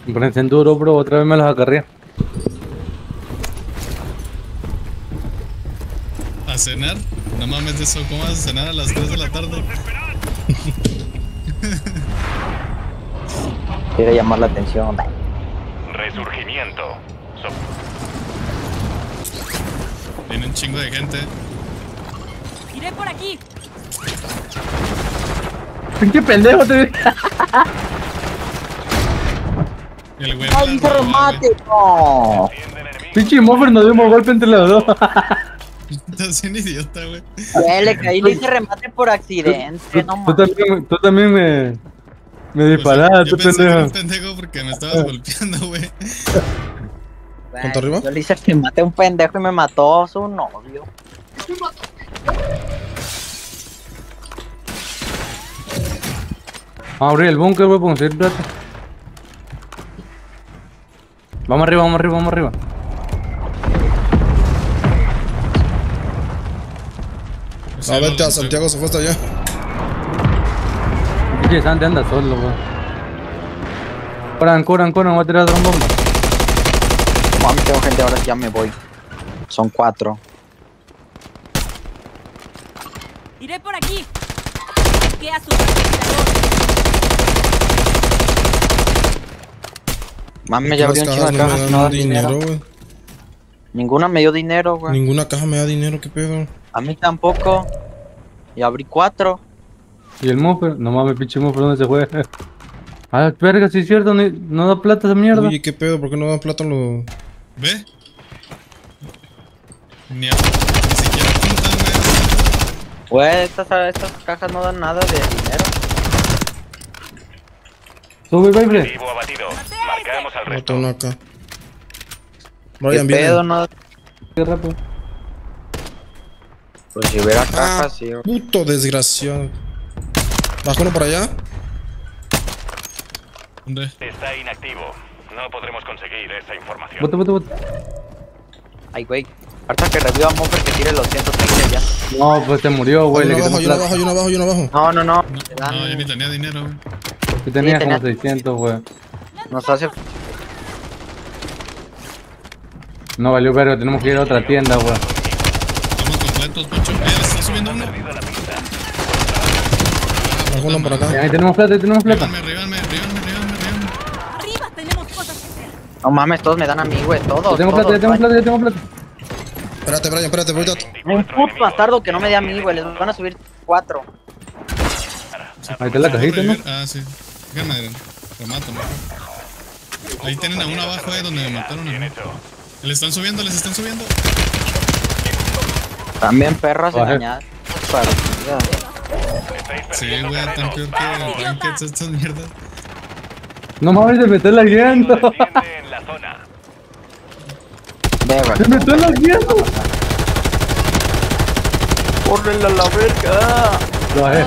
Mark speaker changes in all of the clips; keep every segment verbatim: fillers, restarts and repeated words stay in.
Speaker 1: Pónganse en duro, bro. Otra vez me los acarrea.
Speaker 2: ¿A cenar? No mames eso. ¿Cómo vas a cenar a las tres de la tarde?
Speaker 3: Quiere llamar la atención.
Speaker 4: Resurgimiento. So
Speaker 2: Viene un chingo de gente.
Speaker 5: Iré por aquí.
Speaker 1: Pinche pendejo te.
Speaker 2: El güey.
Speaker 3: ¡Ay, dice remate! ¡No!
Speaker 1: Pinche Moffer nos dimos golpe entre los dos.
Speaker 2: Estás bien idiota, güey.
Speaker 3: Eh, le caí, le hice remate por accidente, no
Speaker 1: Tú
Speaker 3: mames.
Speaker 1: también, tú también me. Me
Speaker 2: Pues
Speaker 1: disparaste,
Speaker 2: yo pensé que era
Speaker 1: pendejo.
Speaker 2: un pendejo porque me estabas golpeando, güey.
Speaker 3: ¿Cuánto
Speaker 6: arriba?
Speaker 3: Yo le hice remate a un pendejo y me mató su novio.
Speaker 1: Vamos a abrir el búnker, güey, para conseguir plata. Vamos arriba, vamos arriba, vamos arriba.
Speaker 6: No, vete a Santiago, se fue hasta allá.
Speaker 1: Pinche Santi anda solo, güey. Corran, corran, corran, voy a tirar otra bomba.
Speaker 3: Mami, tengo gente, ahora ya me voy. Son cuatro.
Speaker 5: Iré por aquí. ¿Qué a su refrigerador?
Speaker 3: Mami, ya
Speaker 6: Las
Speaker 3: abrió un chingo
Speaker 6: cajas
Speaker 3: de
Speaker 6: no me
Speaker 3: cajas,
Speaker 6: dan
Speaker 3: no dan
Speaker 6: dinero,
Speaker 3: dinero.
Speaker 6: güey.
Speaker 3: Ninguna me dio dinero, güey.
Speaker 6: Ninguna caja me da dinero, ¿qué pedo?
Speaker 3: A mí tampoco. Y abrí cuatro.
Speaker 1: Y el Moffer, no mames, pinche Moffer, ¿dónde se fue? Ah, verga, sí es cierto, ni- no da plata esa mierda.
Speaker 6: Oye, ¿qué pedo? ¿Por qué no dan plata los...?
Speaker 2: ¿Ve? Ni, a, ni siquiera apuntan, güey.
Speaker 3: Güey, estas, estas cajas no dan nada de dinero.
Speaker 1: Sube, baby.
Speaker 4: Vivo abatido. Marcamos al
Speaker 6: Otro
Speaker 4: resto.
Speaker 6: uno acá.
Speaker 3: ¿Qué
Speaker 6: Brian, viene.
Speaker 3: pedo? No.
Speaker 1: Qué rápido.
Speaker 3: Pues si hubiera
Speaker 6: Ah,
Speaker 3: cajas, sí.
Speaker 6: puto desgraciado. ¿Bajo uno por allá?
Speaker 2: ¿Dónde?
Speaker 4: Está inactivo. No podremos conseguir esa información.
Speaker 1: Bote, bote, bote.
Speaker 3: Ay, güey. Ahorita que reviva a Moffer que tire los ciento treinta ya.
Speaker 1: No, pues se murió, güey.
Speaker 6: Hay
Speaker 1: Le
Speaker 6: uno abajo,
Speaker 1: quitamos
Speaker 6: hay uno
Speaker 1: plata.
Speaker 6: abajo, hay uno abajo, hay uno abajo.
Speaker 3: No, no, no.
Speaker 2: No,
Speaker 3: Te dan-
Speaker 2: no, yo ni tenía dinero, güey.
Speaker 1: Sí tenía
Speaker 3: Sí,
Speaker 1: como
Speaker 3: tenía-
Speaker 1: seiscientos, güey.
Speaker 3: Nos hace.
Speaker 1: No valió verga, tenemos que ir a otra tienda, güey.
Speaker 2: Estamos completos, Poncho. Eh, está subiendo uno.
Speaker 6: Bajo uno por acá.
Speaker 1: Ahí tenemos plata, ahí tenemos plata.
Speaker 2: Ríbanme, ríbanme, ríbanme, ríbanme, ríbanme.
Speaker 5: Arriba tenemos cosas que hacer.
Speaker 3: No mames, todos me dan a mí, güey. Todos.
Speaker 1: Ya tengo
Speaker 3: todos.
Speaker 1: plata, ya tengo plata, ya tengo plata.
Speaker 6: Espérate, Brian, espérate, ahorita.
Speaker 3: Un puto bastardo que no me dé a mí, güey. Les van a subir cuatro.
Speaker 1: Ahí está la
Speaker 2: ¿Puedo
Speaker 1: cajita, ¿no?
Speaker 2: revivir? Ah, sí. Déjame, remato, ¿no? Ahí tienen a uno abajo, eh, donde me mataron a mí. Le están subiendo, les están subiendo.
Speaker 3: También perras
Speaker 1: Baje.
Speaker 3: engañadas. Partida.
Speaker 2: Sí, güey, tan peor que Rankeds estas mierdas.
Speaker 1: No mames, se me está lagueando.
Speaker 4: Desciende en la zona.
Speaker 3: Ve, güey.
Speaker 1: Se me está lagueando.
Speaker 3: ¡Córrele a la verga!
Speaker 1: Lo bajé.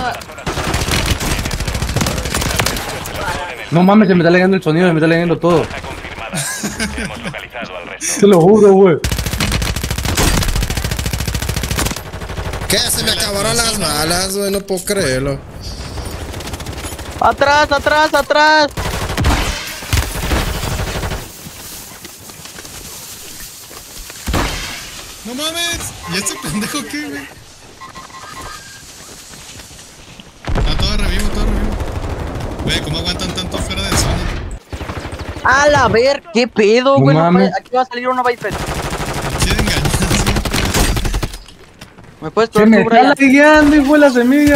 Speaker 1: No mames, se me está lagueando el sonido, se me está lagueando todo.
Speaker 4: Está confirmada. Hemos localizado al resto.
Speaker 1: Te lo juro, güey.
Speaker 6: ¿Qué? Se me acabaron las balas, güey, no puedo creerlo.
Speaker 3: ¡Atrás, atrás, atrás!
Speaker 2: ¡No mames! ¿Y este pendejo qué, güey? Ah, todo revivo, todo revivo. Güey, ¿cómo aguantan tanto fuera de zona?
Speaker 3: ¡A la ver! ¿Qué pedo,
Speaker 1: No
Speaker 3: güey? No,
Speaker 1: mames.
Speaker 3: aquí va a salir una Viper.
Speaker 2: Quieren engañar, sí.
Speaker 3: ¿Me puedes
Speaker 1: Se
Speaker 3: traer
Speaker 1: me
Speaker 3: tu
Speaker 1: está
Speaker 3: Brian?
Speaker 1: lagueando, hijo de la semilla.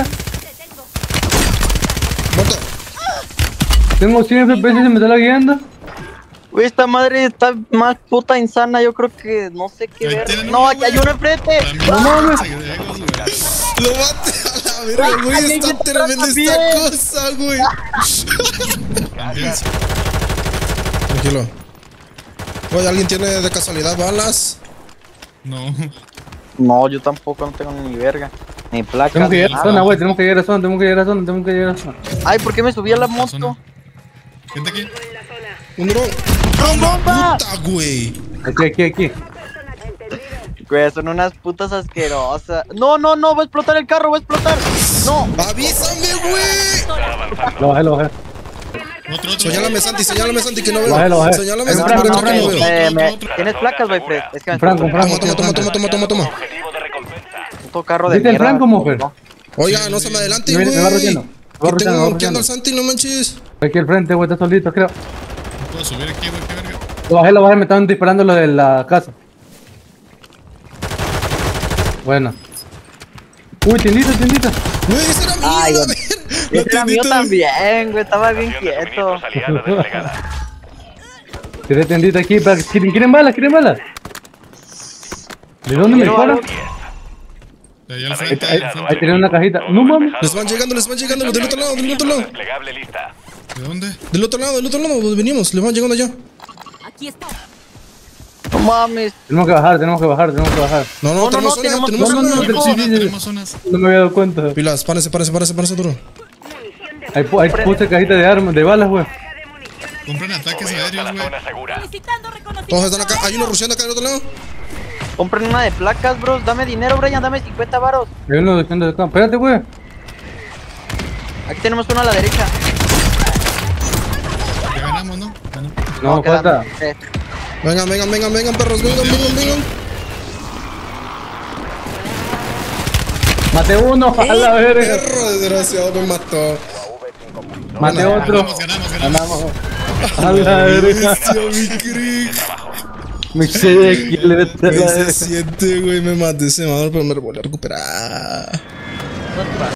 Speaker 6: Muerto.
Speaker 1: Tengo cien F P S y se me está lagueando.
Speaker 3: Güey, esta madre está más puta insana. Yo creo que no sé qué
Speaker 2: Ahí
Speaker 3: ver.
Speaker 2: tienen
Speaker 3: No,
Speaker 2: uno,
Speaker 3: aquí hay
Speaker 2: güey.
Speaker 3: uno enfrente.
Speaker 2: También
Speaker 1: No mames.
Speaker 2: ciegos, güey.
Speaker 6: Lo mate a la verga, güey, está tremenda esta cosa, güey.
Speaker 2: También, sí.
Speaker 6: Tranquilo. Oye, ¿alguien tiene de casualidad balas?
Speaker 2: No.
Speaker 3: No, yo tampoco no tengo ni verga. Ni placa.
Speaker 1: Tenemos que
Speaker 3: ni
Speaker 1: llegar a
Speaker 3: nada.
Speaker 1: zona, güey. Tenemos que llegar a zona, tenemos que llegar a zona, tenemos que llegar a zona.
Speaker 3: Ay, ¿por qué me subí a la
Speaker 2: La zona.
Speaker 3: moto?
Speaker 2: Gente aquí.
Speaker 6: Un dron.
Speaker 3: ¡Con bomba!
Speaker 6: Puta, güey.
Speaker 1: Aquí, aquí, aquí.
Speaker 3: Güey, son unas putas asquerosas. No, no, no, va a explotar el carro, va a explotar. No.
Speaker 6: ¡Avísame, güey!
Speaker 1: Lo bajé, lo bajé.
Speaker 2: Otro, otro.
Speaker 6: Señálame, Santi, señálame, Santi, que no veo.
Speaker 1: Bájalo, bájalo.
Speaker 6: Señálame,
Speaker 1: Hay un
Speaker 6: Santi,
Speaker 1: Franco,
Speaker 6: por acá que no
Speaker 2: otro,
Speaker 6: veo.
Speaker 3: Eh, me-
Speaker 2: otro.
Speaker 3: ¿Tienes placas, Viper? Es que me
Speaker 1: Franco,
Speaker 3: un
Speaker 1: Franco.
Speaker 6: Toma, toma, toma, toma, toma, toma, toma.
Speaker 4: Objetivo de recompensa.
Speaker 3: puto carro de
Speaker 1: ¿Viste el
Speaker 3: mierda.
Speaker 1: Franco, mujer?
Speaker 3: No.
Speaker 6: Oiga, no se me adelante,
Speaker 1: Me-
Speaker 6: güey.
Speaker 1: me va rodeando. Me va
Speaker 6: Que
Speaker 1: rodeando,
Speaker 6: tengo
Speaker 1: me va
Speaker 6: bloqueando
Speaker 1: rodeando.
Speaker 6: al Santi, no manches.
Speaker 1: Aquí al frente, güey, está solito, creo.
Speaker 2: No puedo subir aquí, güey, qué verga.
Speaker 1: Lo bajé, lo bajé, me estaban disparando los de la casa. Buena. Uy, tiendita, tiendita.
Speaker 6: Güey, ese era mío,
Speaker 3: Ay,
Speaker 6: a
Speaker 3: yo-
Speaker 6: ver.
Speaker 3: Ese era mío también, güey. Estaba bien
Speaker 4: Ración de
Speaker 3: quieto.
Speaker 4: suministros aliada desplegada.
Speaker 1: Tiré tiendita aquí, para... ¿Quieren, ¿quieren balas? ¿Quieren balas? ¿De dónde me
Speaker 3: Quiero
Speaker 1: disparan?
Speaker 3: algo.
Speaker 2: De allá al frente,
Speaker 1: Ahí,
Speaker 2: al frente.
Speaker 1: ahí tienen una cajita. No mames.
Speaker 6: Les van llegando, les van llegando, del otro lado, del otro lado.
Speaker 4: Desplegable lista.
Speaker 2: ¿De dónde?
Speaker 6: Del otro lado, del otro lado, donde venimos, les van llegando allá.
Speaker 5: Aquí está.
Speaker 3: No mames.
Speaker 1: Tenemos que bajar, tenemos que bajar, tenemos que bajar.
Speaker 6: No, no,
Speaker 3: No, no,
Speaker 6: tenemos
Speaker 3: no,
Speaker 6: zona,
Speaker 3: tenemos-
Speaker 6: tenemos
Speaker 1: no, no,
Speaker 6: zona.
Speaker 1: no,
Speaker 2: Tenemos
Speaker 1: sí,
Speaker 2: zonas,
Speaker 1: sí, sí.
Speaker 2: tenemos zonas.
Speaker 1: No me había dado cuenta.
Speaker 6: Pilas, párense, párense, párense, párense, duro.
Speaker 1: Ahí, pu- ahí puse cajita de armas, de balas, güey.
Speaker 2: Compren ataques
Speaker 4: Moveos a
Speaker 2: aéreos,
Speaker 4: la
Speaker 2: güey.
Speaker 4: zona segura.
Speaker 5: Solicitando reconocimiento.
Speaker 6: Todos están acá, hay uno rusheando acá del otro lado.
Speaker 3: Compren una de placas, bros. Dame dinero, Brian. Dame cincuenta varos.
Speaker 1: Hay uno diciendo de acá. Espérate, güey.
Speaker 3: Aquí tenemos uno a la derecha.
Speaker 2: Ya ganamos, ¿no? Ganamos.
Speaker 1: No,
Speaker 3: quedan-
Speaker 1: falta.
Speaker 3: eh,
Speaker 6: Vengan, vengan, vengan, vengan, perros, vengan, vengan, vengan.
Speaker 1: Mate uno, a la verga.
Speaker 6: Perro desgraciado, me mató.
Speaker 1: Mate otro.
Speaker 2: Ganamos, ganamos, ganamos.
Speaker 1: Ganamos. A la verga.
Speaker 6: Bestia, mi crick.
Speaker 1: Me sé que le vete a la
Speaker 6: Me
Speaker 1: verga.
Speaker 6: se siente, güey, me maté ese madre, pero me lo voy a recuperar.